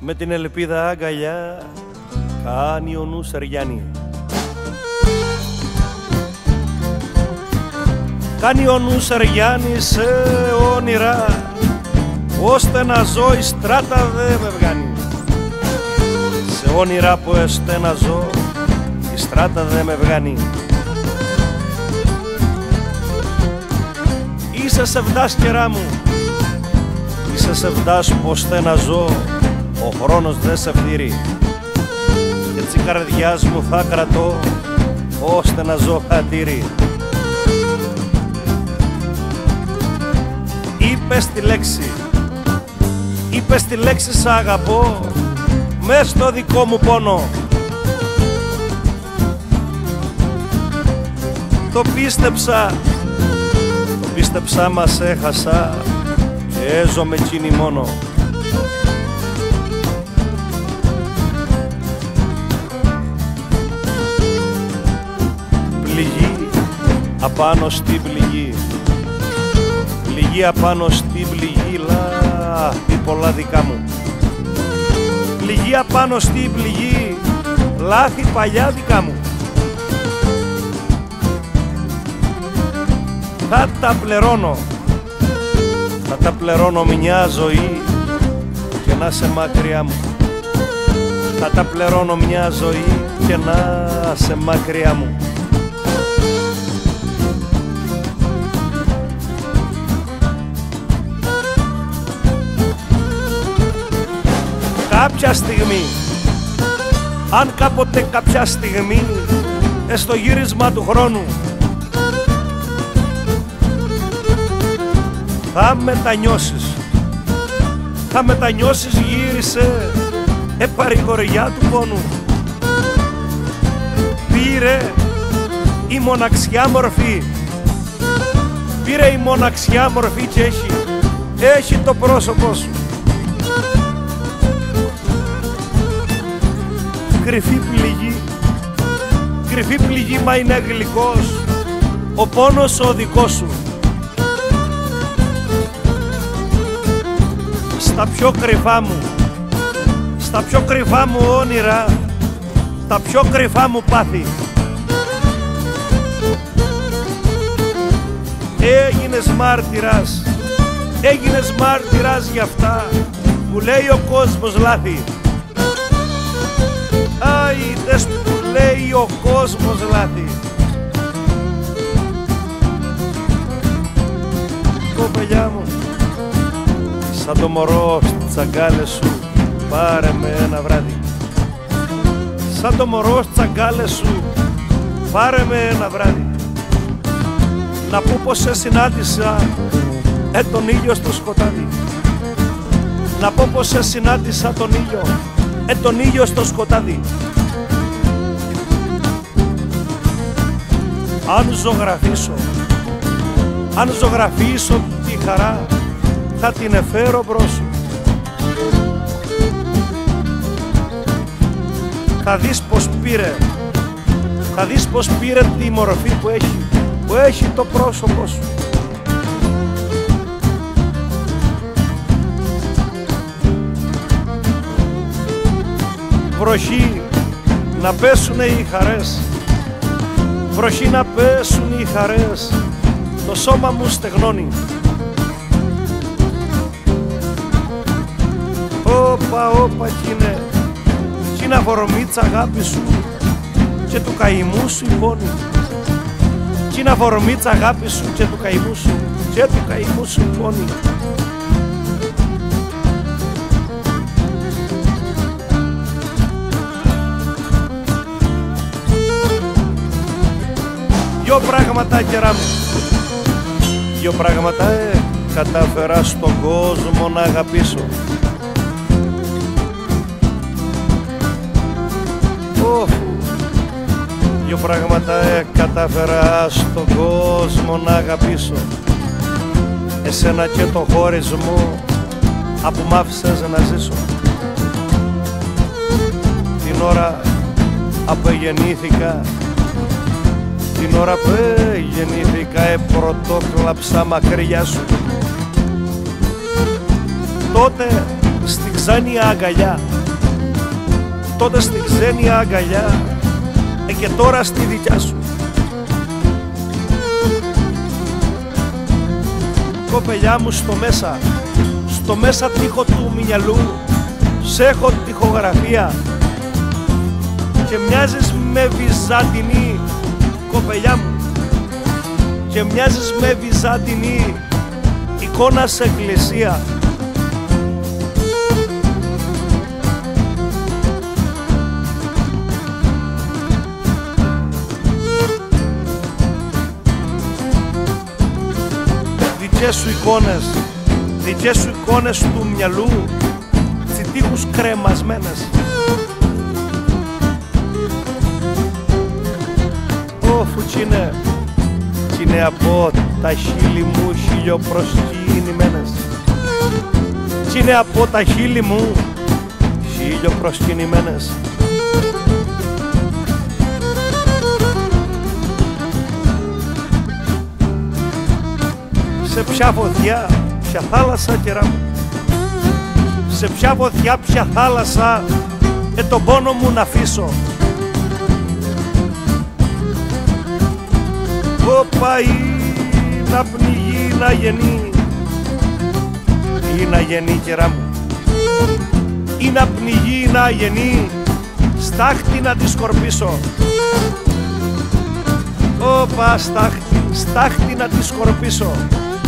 με την ελπίδα αγκαλιά κάνει ο νους Αριάννη. Κάνει ο νους Αριάννη σε όνειρα, ώστε να ζω η στράτα δε με βγάνει. Σε όνειρα που έστε να ζω η στράτα δε με βγάνει. Είσαι σεβδάς κερά μου, είσαι σεβδάς πως θε να ζω, ο χρόνος δε σε φθείρει. Κι έτσι καρδιάς μου θα κρατώ, ώστε να ζω χατήρι. Είπες τη λέξη, είπες τη λέξη σ' αγαπώ, μες στο δικό μου πόνο. Το πίστεψα μας έχασα και ζω με εκείνη μόνο. Πληγή απάνω στην πληγή, πληγή απάνω στην πληγή, λάθη πολλά δικά μου. Πληγή απάνω στην πληγή, λάθη παλιά δικά μου. Θα τα πληρώνω, θα τα πληρώνω μια ζωή και να σε μακριά μου. Θα τα πληρώνω μια ζωή και να σε μακριά μου. Κάποια στιγμή, αν κάποτε κάποια στιγμή, στο γύρισμα του χρόνου, θα μετανιώσεις, γύρισε παρηγοριά του πόνου. Πήρε η μοναξιά μορφή, πήρε η μοναξιά μορφή και έχει το πρόσωπό σου. Κρυφή πληγή, μα είναι γλυκός ο πόνος ο δικός σου. Στα πιο κρυφά μου όνειρα, στα πιο κρυφά μου πάθη, έγινες μάρτυρας για αυτά που λέει ο κόσμος λάθη. Άιτες που λέει ο κόσμος λάθη. Κοπελιά μου, σαν το μωρό στις αγκάλες σου, πάρε με ένα βράδυ. Σαν το μωρό στις αγκάλες σου, πάρε με ένα βράδυ. Να πω πως σε συνάντησα τον ήλιο στο σκοτάδι. Να πω πως σε συνάντησα τον ήλιο στο σκοτάδι. Αν ζωγραφίσω τη χαρά, θα την εφέρω μπρος σου. Θα δεις πως πήρε τη μορφή που έχει το πρόσωπο σου. Βροχή να πέσουνε οι χαρές, βροχή να πέσουν οι χαρές, το σώμα μου στεγνώνει. Όπα κι είναι αφορμή της αγάπης σου και του καημού σου η πόνη. Κι είναι αφορμή της αγάπης σου και του καημού σου η πόνη. Δυο πράγματα κερά μου, δυο πράγματα κατάφερα στον κόσμο να αγαπήσω. Δυο πράγματα κατάφερα στον κόσμο να αγαπήσω. Εσένα και το χωρισμό που μ' άφησες να ζήσω. Την ώρα που γεννήθηκα, την ώρα που γεννήθηκα πρωτόκλαψα μακριά σου. Τότε στη ξάνια αγκαλιά τότε στη ξένια αγκαλιά και τώρα στη δικιά σου. Κοπελιά μου στο μέσα τοίχο του μυαλού σ' έχω τοιχογραφία και μοιάζεις με βυζαντινή, κοπελιά μου, και μοιάζεις με βυζαντινή εικόνα σε εκκλησία. Δικές σου εικόνες του μυαλού στις τοίχους κρεμασμένες. Όφου τσινέ από τα χείλη μου χιλιοπροσκυνημένες. Τσινέ από τα χείλη μου χιλιοπροσκυνημένες. Σε ποια βοδιά, ποια θάλασσα, κερά μου, σε ποια βοδιά, ποια θάλασσα, τον πόνο μου να αφήσω. Όπα, ή να πνιγεί, να γεννεί, ή να γεννεί, κερά μου, ή να πνιγεί, να γεννεί, στάχτη να τη σκορπίσω. Όπα, στάχτη να τη σκορπίσω.